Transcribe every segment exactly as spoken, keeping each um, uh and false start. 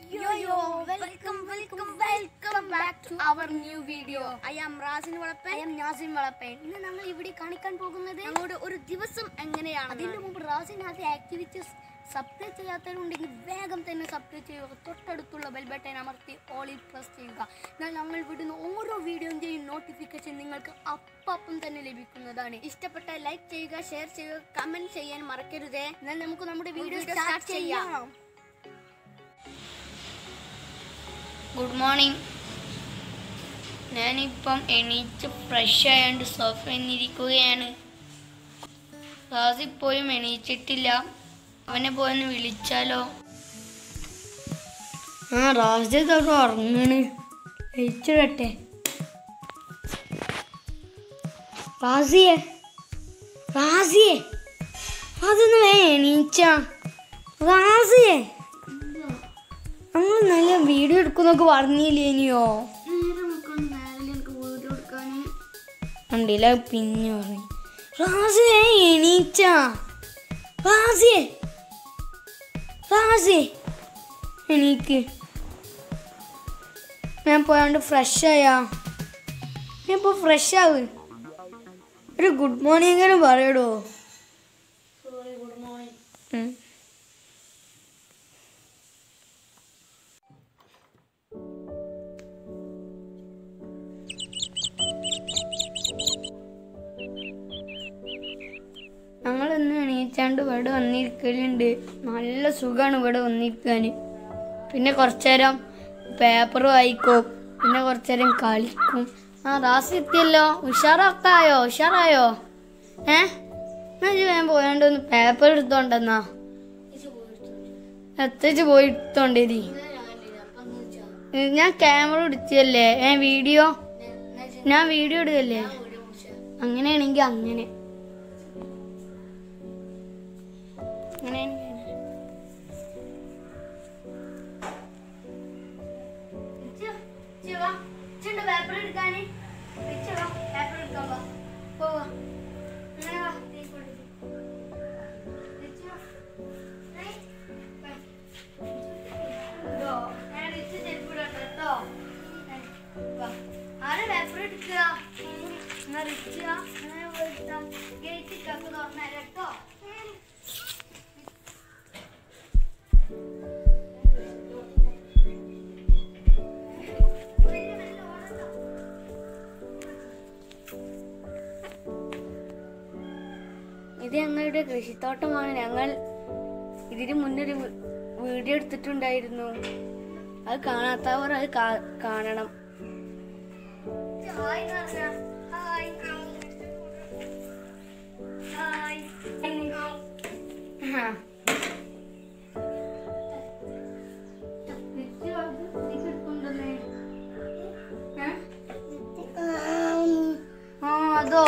Yo yo, welcome, welcome, welcome back to our new video. I am Razin Valappen. I am Nazin Valappen. ഇന്ന് നമ്മൾ ഇവിടെ കാണിക്കാൻ പോകുന്നത് ഞങ്ങളുടെ ഒരു ദിവസം എങ്ങനെയാണ്. അതിന്റെ മുമ്പ് റാസിൻ ആദ്യ ആക്ടിവിറ്റീസ് സബ്സ്ക്രൈബ് ചെയ്യാത്തവരുണ്ടെങ്കിൽ വേഗം തന്നെ സബ്സ്ക്രൈബ് ചെയ്യുക. തൊട്ടടുത്തുള്ള ബെൽ ബട്ടൺ അമർത്തി ഓളിൽ പ്രസ് ചെയ്യുക. എന്നാൽ ഞങ്ങൾ വിടുന്ന ഓരോ വീഡിയോയും നോട്ടിഫിക്കേഷൻ നിങ്ങൾക്ക് അപ്പം തന്നെ ലഭിക്കുന്നതാണ്. ഇഷ്ടപ്പെട്ട ലൈക്ക് ചെയ്യുക, ഷെയർ ചെയ്യുക, കമന്റ് ചെയ്യാൻ മറക്കരുത്. എന്നാൽ നമുക്ക് നമ്മുടെ വീഡിയോ സ്റ്റാർട്ട് ചെയ്യാം. Good morning. ഞാനിപ്പം എണീച്ച് ഫ്രഷ് ആയതുകൊണ്ട് സോഫയിൽ ഇരിക്കുകയാണ്. ക്ലാസ്സിപ്പോഴും എണീച്ചിട്ടില്ല. അവനെ പോയൊന്ന് വിളിച്ചാലോ? ആ റാസി തൊട്ട് ഉറങ്ങണ്. വിളിച്ചിടട്ടെ. റാസിയെ റാസിയെ അതൊന്ന് വേ എണീച്ച. റാസിയെ നമ്മൾ നല്ല വീഡിയോ എടുക്കുന്നൊക്കെ പറഞ്ഞില്ലേ ഇനിയോ? കണ്ടില്ല പിന്നെ പറഞ്ഞു. റാസിയെ എണീച്ച. റാസിയെ റാസി എണീക്ക്. ഞാൻ പോയാണ്ട് ഫ്രഷ് ആയാ. ഞാൻ ഇപ്പോൾ ഫ്രഷ് ആവ്. ഒരു ഗുഡ് മോർണിംഗ് പറയടോ. Sorry, good morning. ഞങ്ങളിന്ന് എണീച്ചാണ്ട് ഇവിടെ വന്നിരിക്കലുണ്ട്. നല്ല സുഖമാണ് ഇവിടെ വന്നിരിക്കാൻ. പിന്നെ കുറച്ചു നേരം പേപ്പർ വായിക്കും, പിന്നെ കുറച്ചു നേരം കളിക്കും. ആ റാസി എത്തിയല്ലോ. ഉഷാറാക്കായോ? ഉഷാറായോ? ഏ എന്നാ ഞാൻ പോയാണ്ട് ഒന്ന് പേപ്പർ എടുത്തോണ്ടെന്നാ. എത്തിച്ച് പോയി എടുത്തോണ്ടേരി. ഞാൻ ക്യാമറ എടുത്തല്ലേ. ഏ വീഡിയോ ഞാൻ വീഡിയോ എടുക്കല്ലേ. അങ്ങനെയാണെങ്കിൽ അങ്ങനെ അങ്ങനെ പേപ്പർ എടുക്കാന് പേപ്പർ എടുക്കാൻ പോവാ. ആരെ പേപ്പർ എടുക്കുക? ഗേറ്റ് തുറന്നേരട്ടോ. ഇത് ഞങ്ങളുടെ കൃഷിത്തോട്ടമാണ്. ഞങ്ങൾ ഇതിന് മുന്നൊരു വീഡിയോ എടുത്തിട്ടുണ്ടായിരുന്നു. അത് കാണാത്തവർ അത് കാണണം. അതോ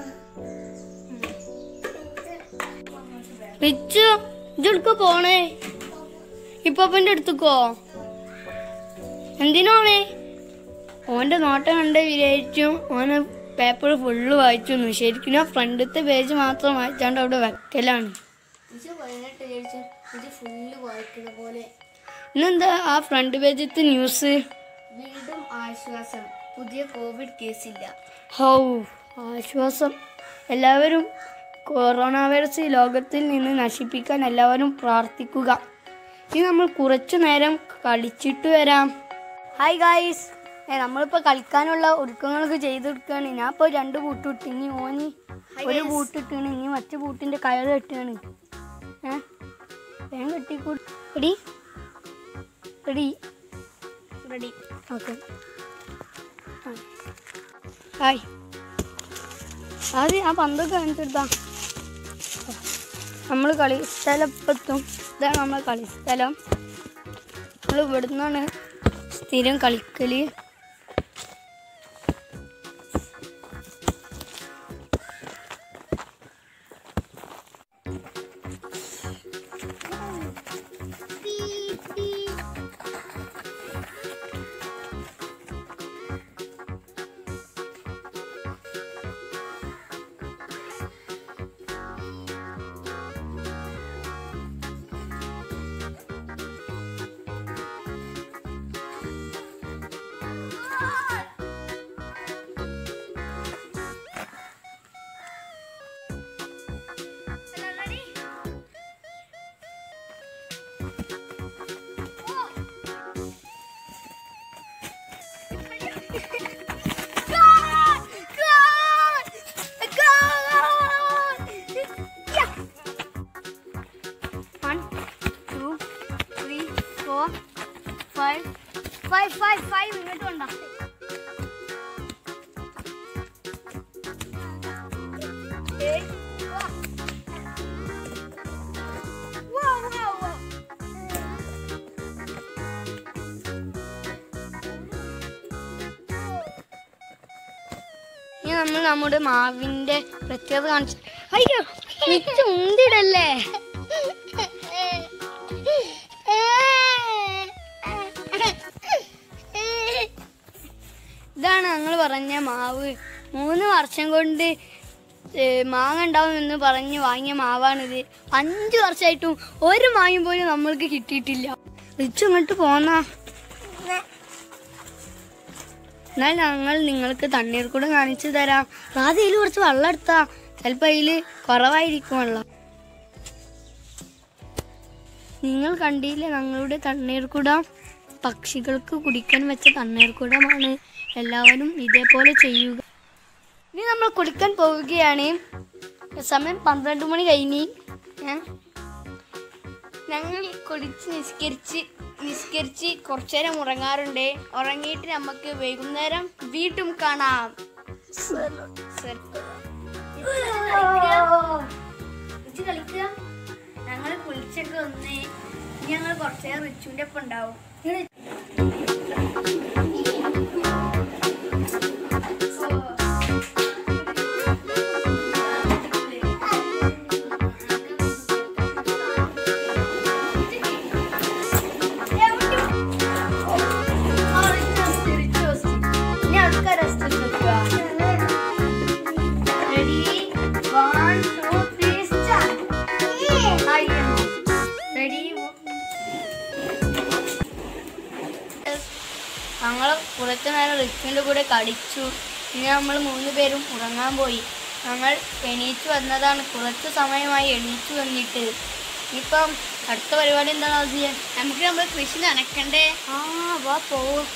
പിച്ചു ഇതെടുക്ക പോണേ. ഇപ്പന്റെ അടുത്തേക്കോ? എന്തിനാണേ? ഓന്റെ നോട്ടം കണ്ട് വിചാരിച്ചു ഓന് പേപ്പർ ഫുള്ള് വായിച്ചു. ശരിക്കും ആ ഫ്രണ്ടത്തെ പേജ് മാത്രം വായിച്ചാണ്ട് അവിടെ വെക്കലാണ്. ഇന്നെന്താ ആ ഫ്രണ്ട് പേജത്തെ ന്യൂസ്? വീണ്ടും ആശ്വാസം, പുതിയ കോവിഡ് കേസില്ല. ഹൗ ആശ്വാസം. എല്ലാവരും കൊറോണ വൈറസ് ലോകത്തിൽ നിന്ന് നശിപ്പിക്കാൻ എല്ലാവരും പ്രാർത്ഥിക്കുക. ഇനി നമ്മൾ കുറച്ചു നേരം കളിച്ചിട്ട് വരാം. ഹായ് ഗായ്സ്, നമ്മളിപ്പോൾ കളിക്കാനുള്ള ഒരുക്കങ്ങളൊക്കെ ചെയ്തെടുക്കുകയാണ്. ഞാൻ ഇപ്പോൾ രണ്ട് ബൂട്ട് ഇട്ട്, ഇനി ഓനി ഒരു ബൂട്ട് ഇട്ടാണ്, ഇനി മറ്റു ബൂട്ടിൻ്റെ കയറ് കെട്ടുകയാണ്. ഏ വേഗം കെട്ടിക്കൂടി. Ready ready ready okay. Hi, ആദ്യം ആ പന്തൊക്കെ കാണിച്ചെടുത്താ. നമ്മൾ കളി സ്ഥലം എത്തും. ഇതാണ് നമ്മളെ കളി സ്ഥലം. നമ്മൾ ഇവിടെ നിന്നാണ് സ്ഥിരം കളിക്കല്. Four five five five five ഇങ്ങോട്ട് കൊണ്ടാ ഇനി നമ്മൾ നമ്മുടെ മാവിന്റെ പ്രത്യേകത കാണിച്ചു. അയ്യോ മിച്ച ഉന്തിടല്ലേ. ഇതാണ് ഞങ്ങൾ പറഞ്ഞ മാവ്. മൂന്ന് വർഷം കൊണ്ട് മാങ്ങ ഉണ്ടാവും എന്ന് പറഞ്ഞ് വാങ്ങിയ മാവാണിത്. അഞ്ചു വർഷമായിട്ടും ഒരു മാങ്ങ പോലും നമ്മൾക്ക് കിട്ടിയിട്ടില്ല. റിച്ചു ഇങ്ങോട്ട് പോന്ന. എന്നാൽ ഞങ്ങൾ നിങ്ങൾക്ക് തണ്ണീർ കൂടെ കാണിച്ചു തരാം. ആദ്യം അതിൽ കുറച്ച് വെള്ളം എടുത്താ ചിലപ്പോൾ അതിൽ കുറവായിരിക്കും വെള്ളം. നിങ്ങൾ കണ്ടില്ലേ ഞങ്ങളുടെ തണ്ണീർക്കുടം? പക്ഷികൾക്ക് കുടിക്കാൻ വെച്ച തണ്ണീർക്കുടമാണ്. എല്ലാവരും ഇതേപോലെ ചെയ്യുക. ഇനി നമ്മൾ കുടിക്കാൻ പോവുകയാണ്. സമയം പന്ത്രണ്ട് മണി കഴിഞ്ഞ് ഞങ്ങൾ കുടിച്ച് നിസ്കരിച്ച് നിസ്കരിച്ച് കുറച്ചു നേരം ഉറങ്ങാറുണ്ട്. ഉറങ്ങിയിട്ട് നമുക്ക് വൈകുന്നേരം വീണ്ടും കാണാം. കളിക്കുക. ഞങ്ങൾ കുളിച്ചൊക്കെ വന്ന് ഞങ്ങൾ കുറച്ചു നേരം റിച്ചുവിൻ്റെ ഒപ്പം ഉണ്ടാവും. ഞങ്ങൾ കുറച്ചു നേരം റിച്ചുവിൻ്റെ കൂടെ കളിച്ചു. ഇനി നമ്മൾ മൂന്ന് പേരും ഉറങ്ങാൻ പോയി. ഞങ്ങൾ എണീച്ചു വന്നതാണ്. കുറച്ച് സമയമായി എണീച്ചു വന്നിട്ട്. ഇപ്പം അടുത്ത പരിപാടി എന്താണ് ആദ്യം? നമുക്ക് നമ്മൾ കൃഷി നനക്കണ്ടേ? ആ വാ പോവും.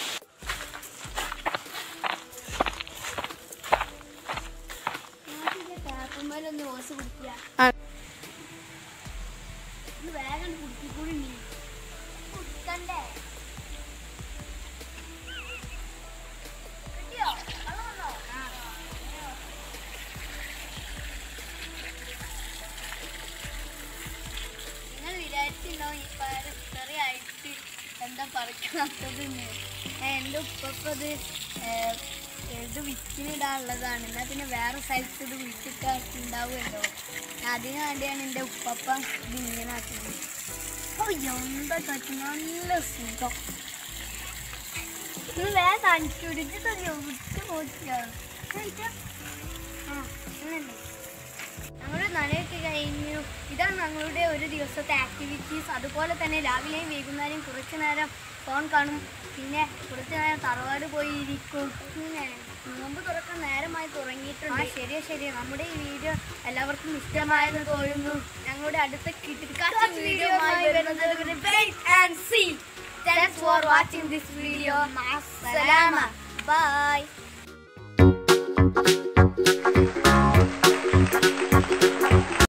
ഒന്ന് ഓസ് കുടിക്കുക. വേഗം കുടിക്കൂടി കുടിക്കണ്ടേ? നിങ്ങൾ വിചാരിച്ചിട്ടുണ്ടാവും ഈ പയറിയായിട്ട് എന്താ പറിക്കാത്തതെന്ന്. എൻ്റെ ഉപ്പത് ഇത് വിറ്റിനിടാനുള്ളതാണ്. എന്നാൽ പിന്നെ വേറെ സ്ഥലത്ത് ഇത് വിറ്റിട്ടുണ്ടാവുമല്ലോ. അതിന് വേണ്ടിയാണ് എൻ്റെ ഉപ്പപ്പ ഇത് ഇങ്ങനെ ആക്കുന്നത്. അപ്പോൾ എന്താ കാറ്റ് നല്ല സുഖം. ഇത് വേറെ കാണിച്ചുപിടിച്ച് തന്നെയോ വിട്ട് നോക്കിയാ. ഞങ്ങൾ നനയൊക്കെ കഴിഞ്ഞു. ഇതാണ് ഞങ്ങളുടെ ഒരു ദിവസത്തെ ആക്ടിവിറ്റീസ്. അതുപോലെ തന്നെ രാവിലെയും വൈകുന്നേരം കുറച്ചു നേരം ഫോൺ കാണും. പിന്നെ കുറച്ചു നേരം തറവാട് പോയിരിക്കും. പിന്നെ നോമ്പ് തുറക്കാൻ നേരമായി തുടങ്ങിയിട്ടുണ്ട്. ശരിയാ ശരിയാ നമ്മുടെ ഈ വീഡിയോ എല്ലാവർക്കും ഇഷ്ടമായെന്ന് തോന്നുന്നു. ഞങ്ങളുടെ അടുത്ത കിട്ടിക്കാച്ച വീഡിയോ വരുന്നത്. Thanks for watching this video. Bye.